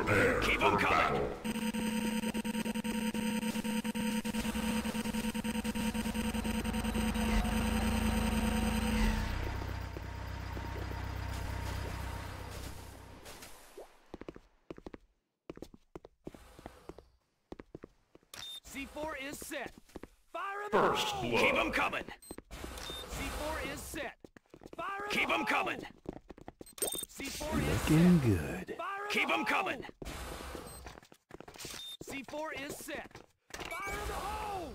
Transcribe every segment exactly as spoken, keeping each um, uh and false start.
Prepare Keep for them coming. battle. C four is set. Fire in the First hole. blood. Keep them coming. C four is set. Fire in Keep the them hole. coming. C four is Looking set. good. Fire in Keep the them hole. coming. C four is set. Fire in the hole.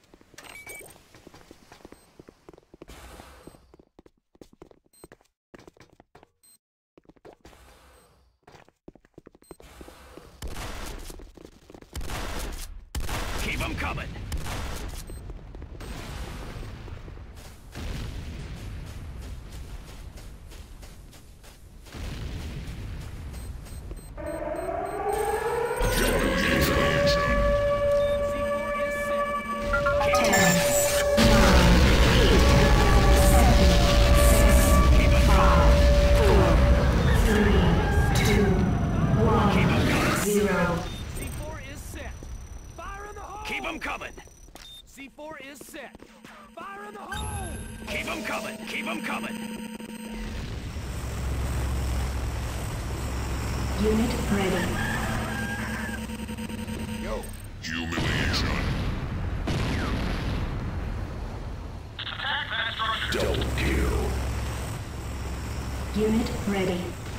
Keep them coming. C four is set. Fire in the hole! Keep them coming! Keep them coming! Unit ready. Yo! Humiliation. Double kill. Unit ready.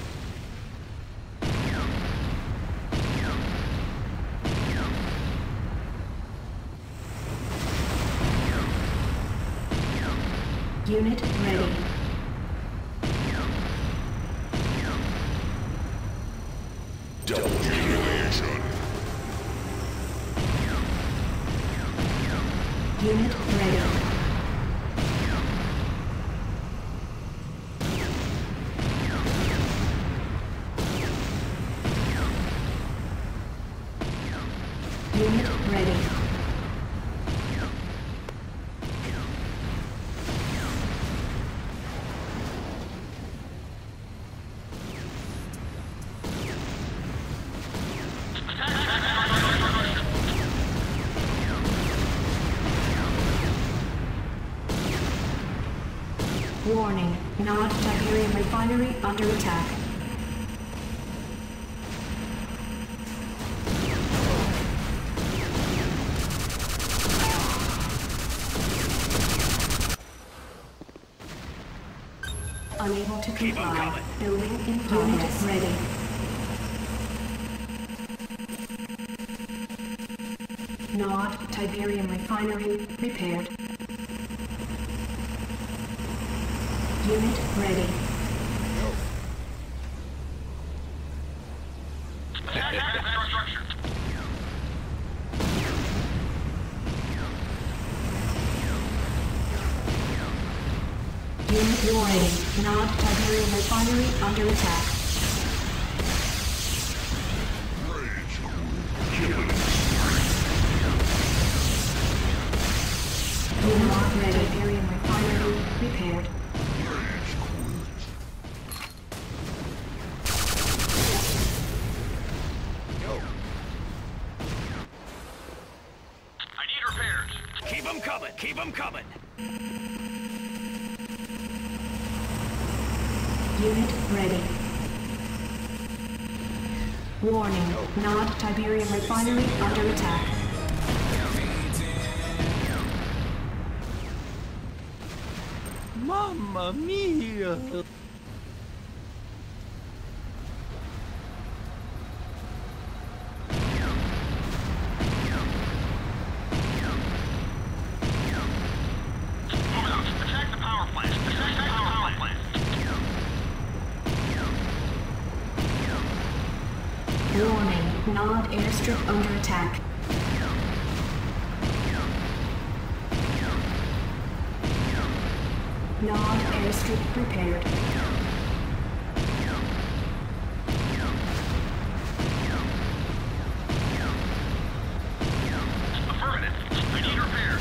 Unit ready. Double humiliation. Unit ready. Unit ready. Warning, Nod Tiberium Refinery under attack. Unable to comply. Building in progress. Unit ready. Nod Tiberium Refinery repaired. Unit ready. Unit ready. Nod Tiberium Refinery under attack. Unit ready. Tiberium Refinery repaired. Keep them coming! Keep them coming! Unit ready. Warning, Nod Tiberium Refinery under attack. Mamma mia! Warning, Nod airstrip under attack. Nod airstrip prepared. Affirmative. I need repairs.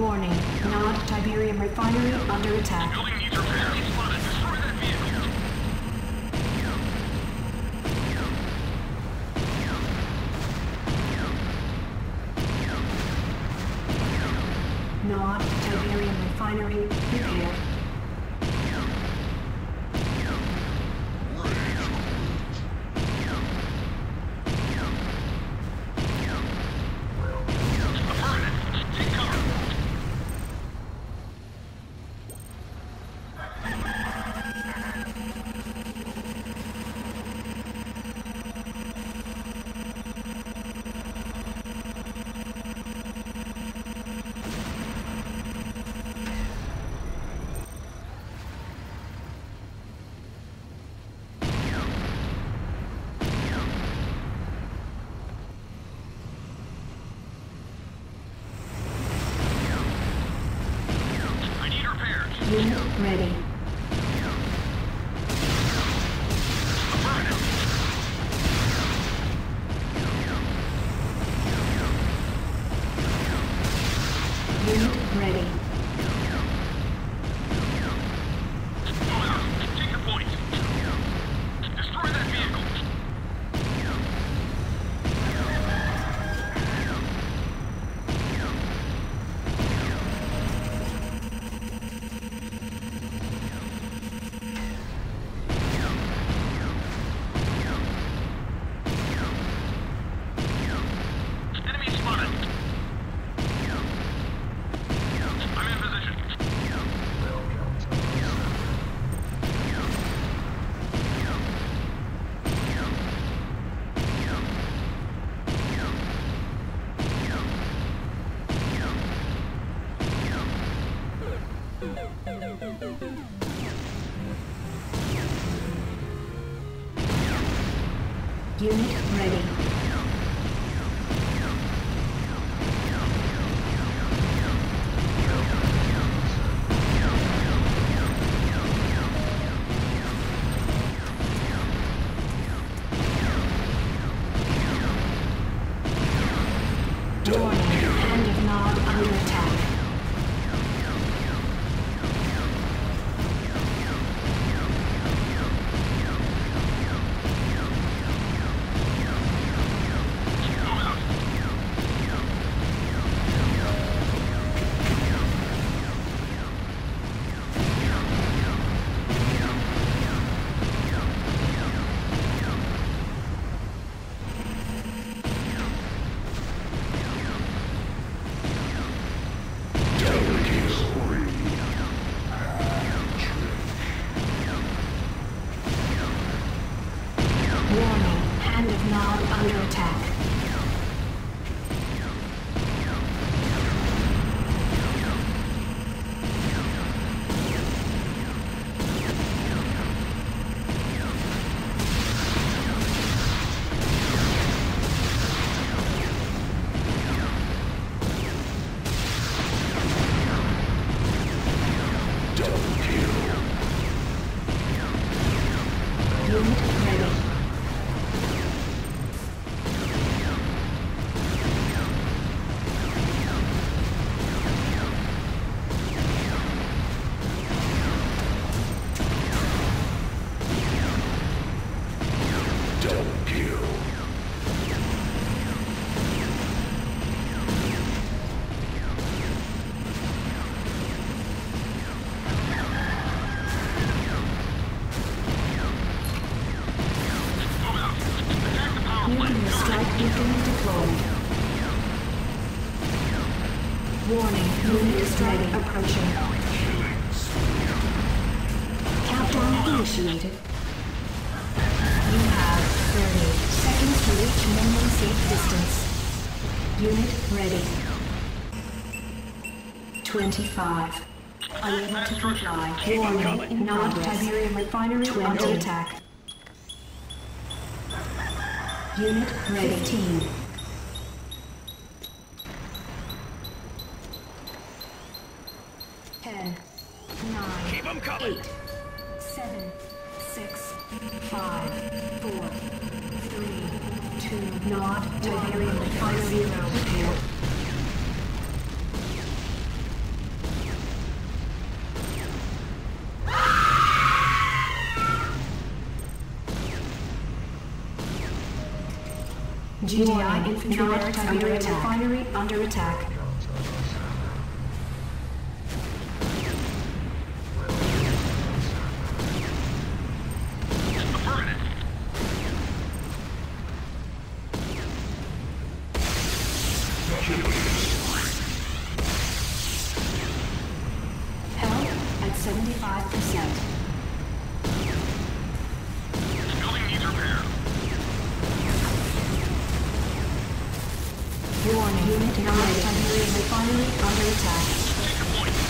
Warning, Nod Tiberium Refinery under attack. Building needs repair. He's spotted. Destroy that vehicle. Nod Tiberium Refinery repaired. Unit ready. Unit ready. Move out. Take the point. Destroy that vehicle. Unit ready. Warning, hand of Nod under attack. Warning, hand of Nod under attack. Unit ready. Nuclear strike beacon deployed. Warning, nuclear strike approaching. Countdown initiated. You have thirty seconds to reach minimum safe distance. Unit ready. twenty-five. Unable to comply. Warning, Nod Tiberium Refinery under attack. Unit ready. fifteen. ten. nine. Keep 'em coming. eight. seven. six. five. four. three. two. Nod Tiberium Refinery repaired. G D I infantry barracks under attack. Refinery under attack. Health at seventy-five percent. Building needs repair. Warning, unit non-Tiberium refinery under attack. Take your point.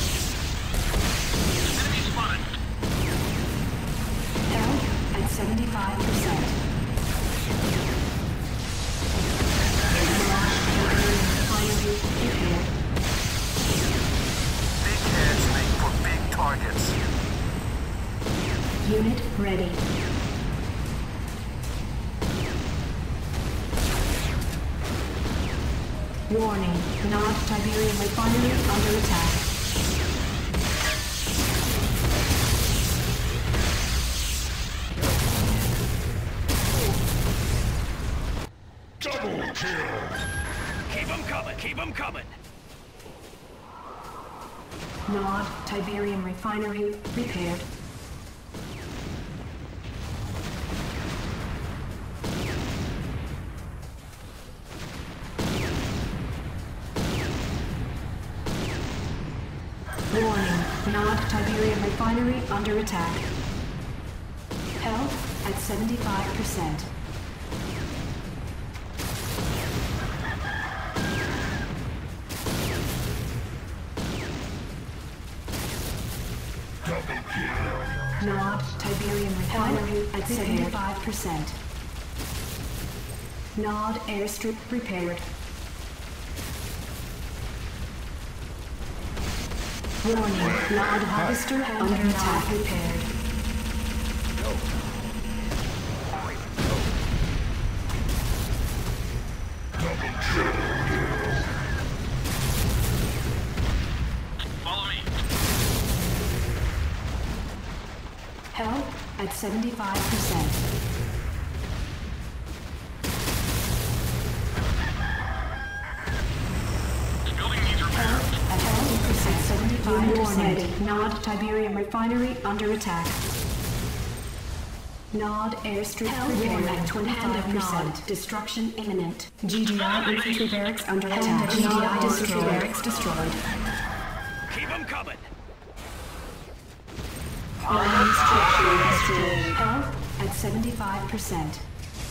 Enemy spotted. Health at seventy-five percent. Refinery repaired. Big heads make for big targets. Unit ready. Warning, Nod Tiberium refinery under attack. Double kill. Keep them coming, keep them coming. Nod Tiberium refinery repaired. Warning, Nod Tiberium refinery under attack. Health at seventy-five percent. Double kill. Nod Tiberium refinery at seventy-five percent. Nod airstrip repaired. Warning, Nod harvester under attack repaired. Double kill. Follow me. Health at seventy-five percent. Building needs repair. Health at seventy percent. seventy-five percent. Nod Tiberium refinery under attack. Nod airstrip repaired at twenty-five percent. Destruction imminent. G D I infantry barracks under attack. G D I infantry barracks destroyed. Keep them coming. Nod structure destroyed. Health at seventy-five percent.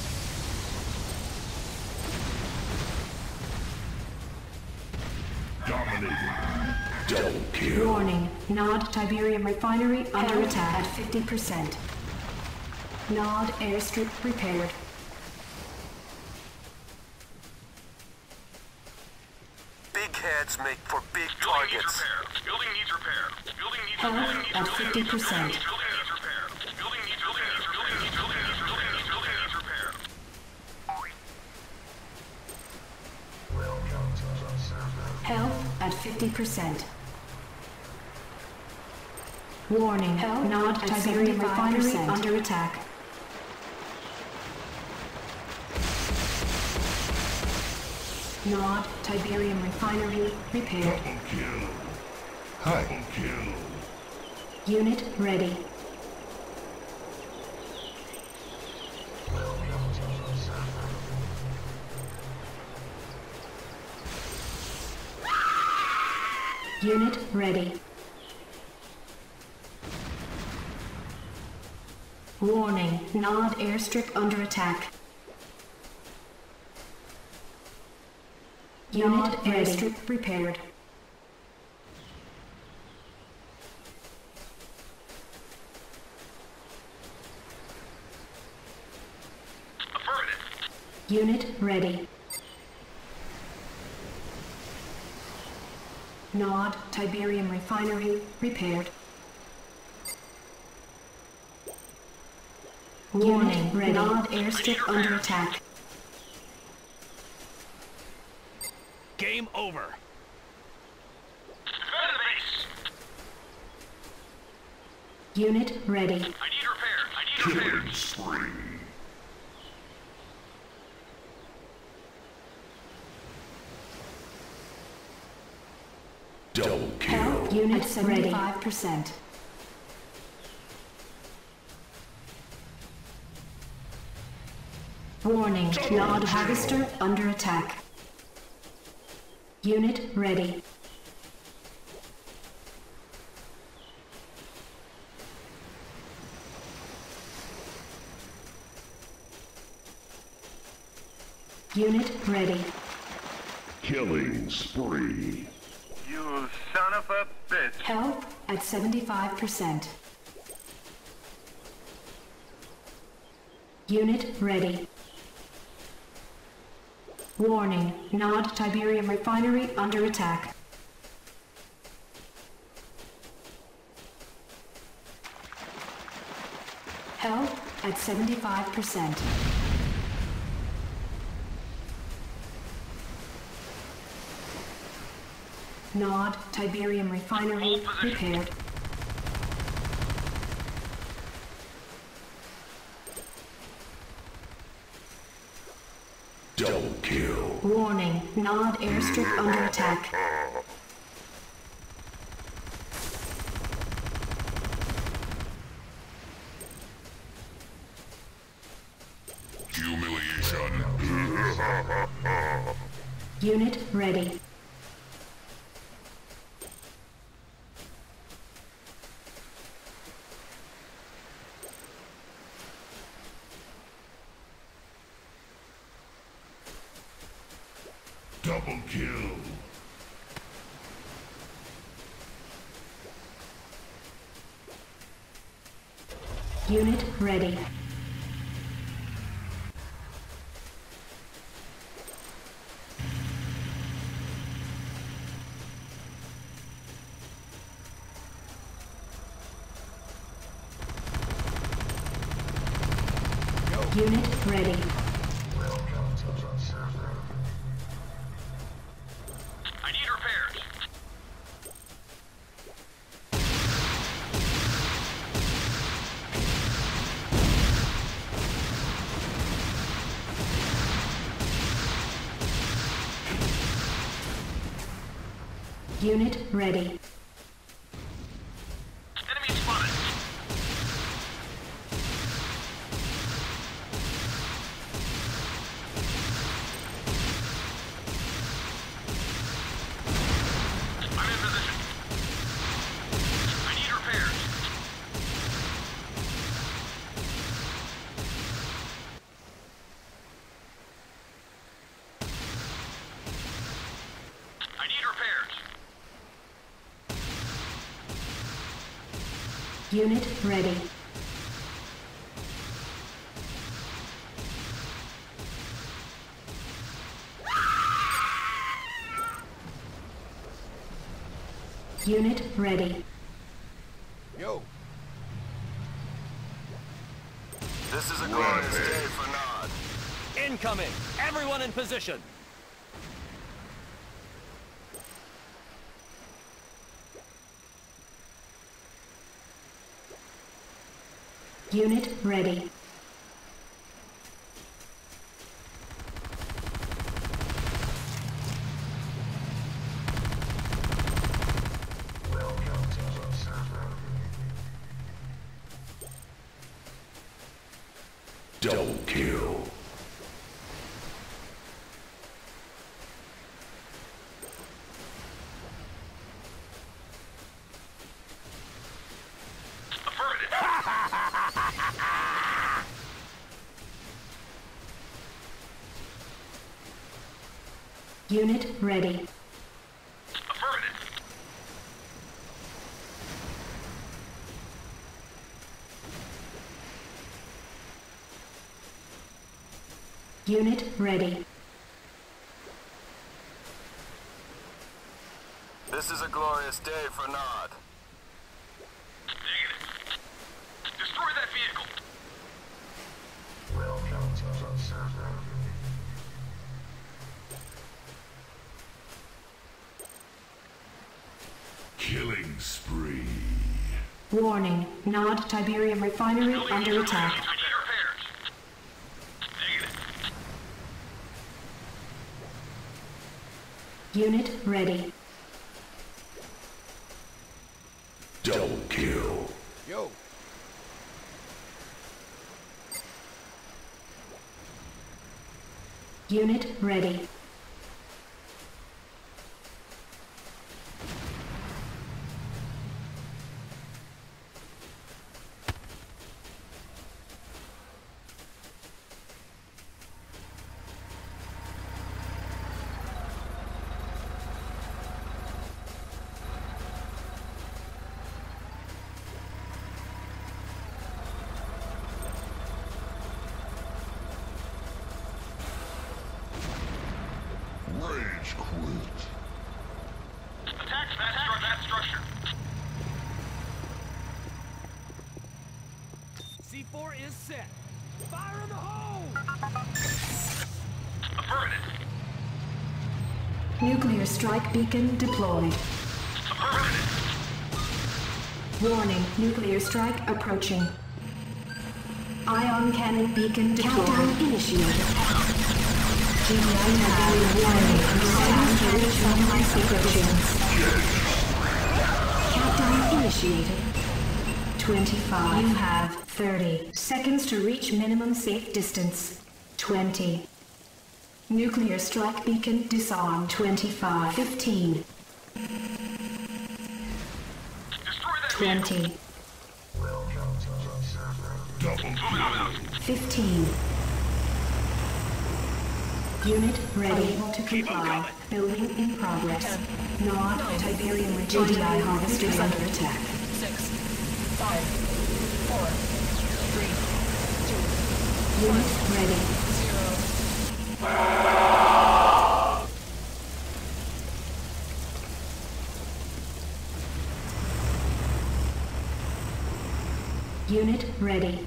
Dominating. Double kill. Warning, Nod Tiberium refinery under attack at fifty percent. Nod airstrip repaired. Big heads make for big Building needs targets. repair. Building needs repair. Building needs Health building needs at building fifty needs percent. building needs repair. Building needs building needs building needs building needs building needs building needs repair. Health at fifty percent. Warning, Nod Tiberium refinery under attack. Nod Tiberium refinery repaired. Double kill. Hi. Double kill. Unit ready. Unit ready. Warning, Nod airstrip under attack. Unit airstrip repaired. Affirmative. Unit ready. Nod Tiberium refinery repaired. Warning, ready. Nod airstrip under attack. Game over. Defend the base. Unit ready. I need repair. I need repair. Killing spree. Unit seventy-five percent. Warning, Nod harvester under attack. Unit ready. Unit ready. Killing spree. You son of a bitch. Health at seventy-five percent. Unit ready. Warning, Nod Tiberium Refinery under attack. Health at seventy-five percent. Nod Tiberium Refinery repaired. Double kill. Warning, Nod airstrip under attack. Humiliation. Unit ready. Double kill. Unit ready. Unit ready. I need repairs. Unit ready. Enemy spotted. I'm in position. I need repairs. I need repairs. Unit ready. Unit ready. Yo. This is a glorious day for Nod. Incoming. Everyone in position. Unit ready. Double kill. Unit ready. Affirmative. Unit ready. This is a glorious day for Nod. Negative. Destroy that vehicle. Killing spree. Warning, Nod Tiberium Refinery under attack. I need repairs. Negative. Unit ready. Double kill. Yo. Unit ready. Rage quit. Attack that, stru- that structure. C four is set. Fire in the hole! Affirmative. Nuclear strike beacon deployed. Affirmative. Warning, nuclear strike approaching. Ion cannon beacon deployed. Countdown initiated. G D I have warning. Understand to reach from my secretions. Countdown initiated. twenty-five. You have thirty seconds to reach minimum safe distance. twenty. Nuclear strike beacon disarmed. twenty-five. fifteen. Destroy that twenty. Double kill. fifteen. Unit ready to Keep 'em comply. coming. Building in progress. Nod Tiberium G D I harvesters under attack. Six, five, four, three, Unit ready. zero. Unit ready.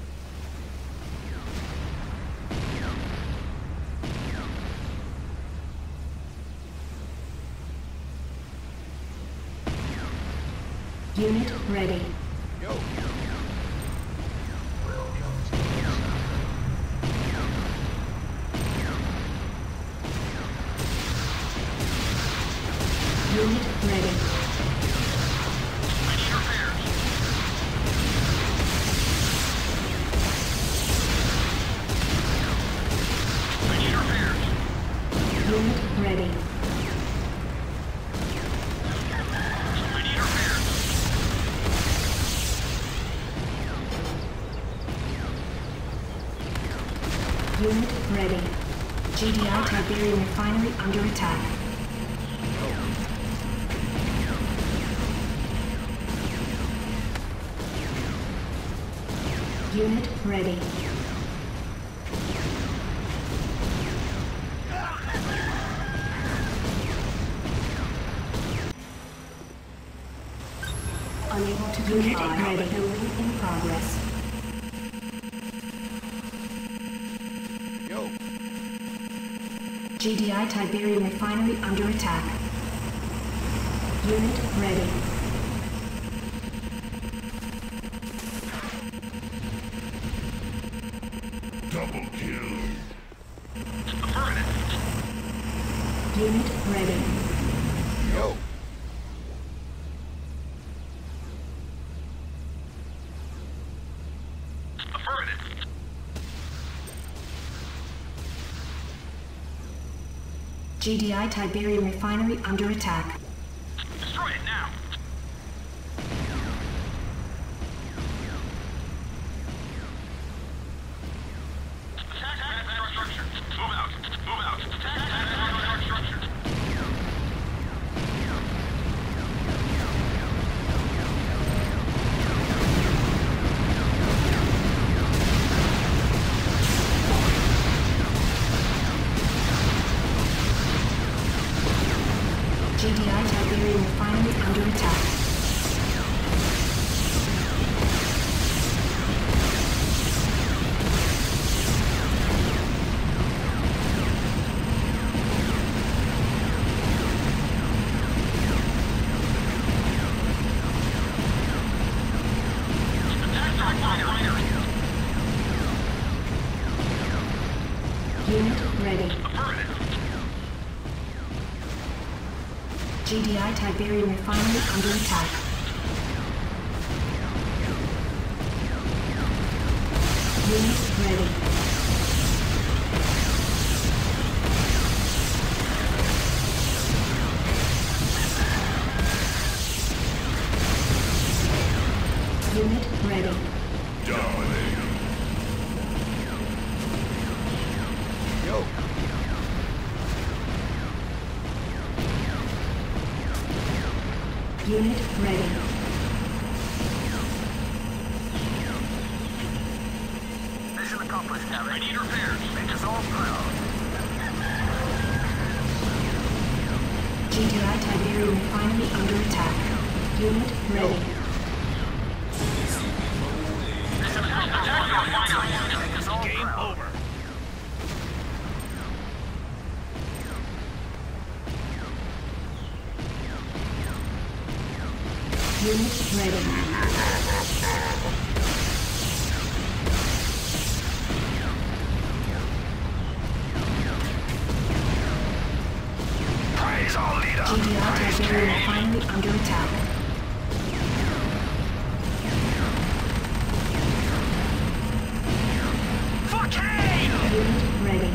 Unit ready. Yo. Unit ready. I need repairs. I need repairs. Unit ready. I need repairs. Unit ready. G D I Tiberium refinery under attack. Unit ready. Unable to comply. Ready. Building in progress. Yo. G D I Tiberium refinery under attack. Unit ready. Double kill. Affirmative. Unit ready. Yo. Affirmative. G D I Tiberium refinery under attack. Destroy it now. Attack that structure. Move out. Move out. Attack that structure. G D I Tiberium refinery under attack. Unit ready. G D I Tiberium refinery under attack. Unit ready. Unit ready. Dominating. Yo. Unit ready. Mission accomplished, Captain. I need repairs. Make us all proud. G D I Tiberium refinery under attack. Unit ready. Game over. Unit ready. Praise all leader. G D I Tiberium refinery under attack. Unit ready.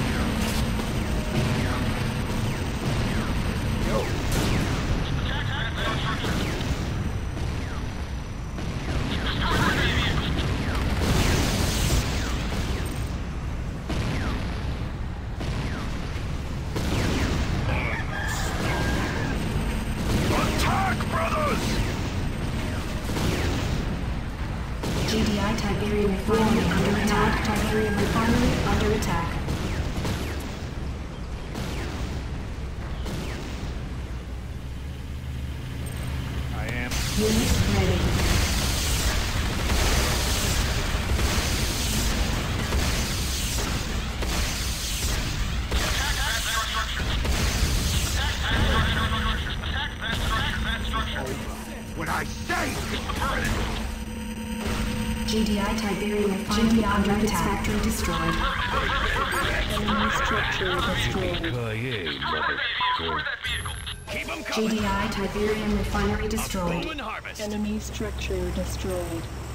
Attack, brothers! G D I Tiberium refinery under attack. Tiberium refinery under attack. I am. Unit ready. When I say G D I Tiberium refinery under attack. Factory destroyed. Enemy structure destroyed. Keep them G coming. D I Tiberium refinery destroyed. Boom and harvest. Enemy structure destroyed.